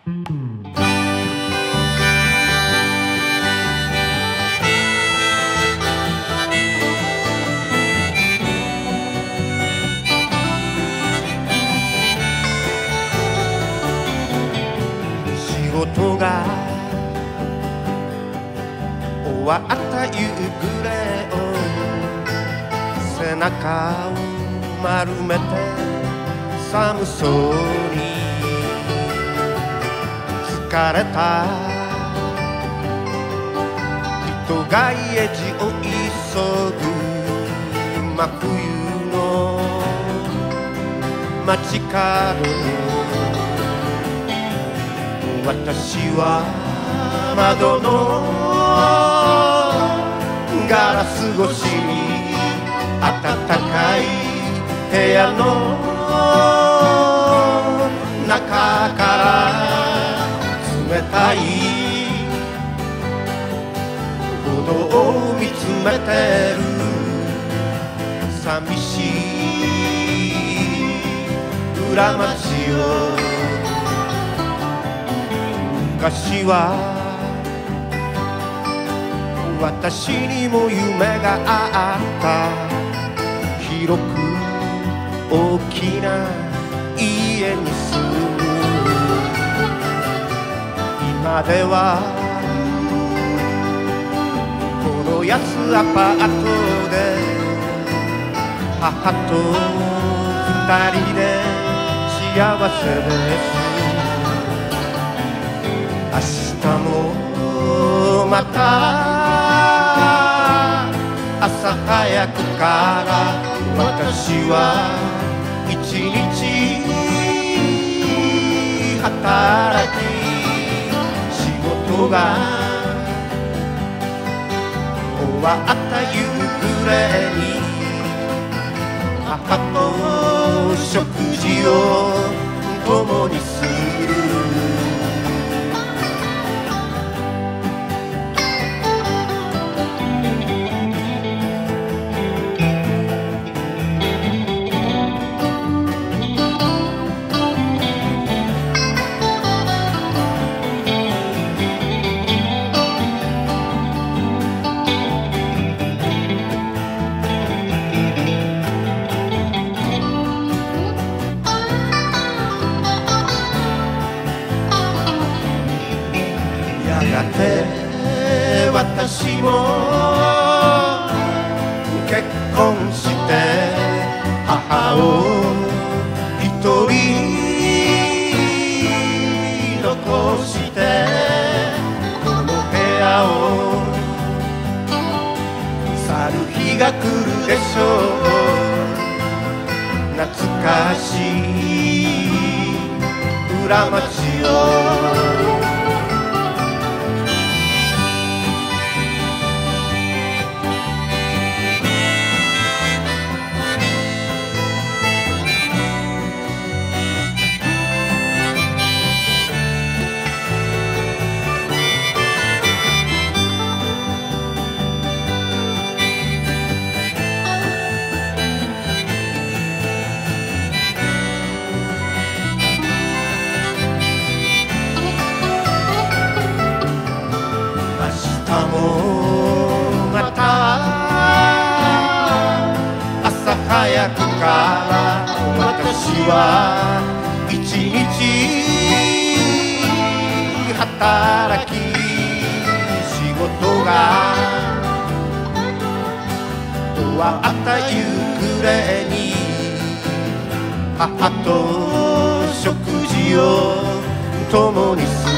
仕事が終わった夕暮れを背中を丸めて寒そうに疲れた人が家路を急ぐ真冬の街角私は窓のガラス越しに暖かい部屋の中から冷たい歩道を見つめてる寂しい裏町を昔は私にも夢があった広く大きな家に住む今ではこの安アパートで母と二人で幸せです明日もまた朝早くから私は一日働き仕事が終わった夕暮れに母と食事を共にするやがて私も結婚して母を一人残してこの部屋を去る日が来るでしょう懐かしい裏町をまた朝早くから私は一日働き仕事が終わった夕暮れに母と食事を共にする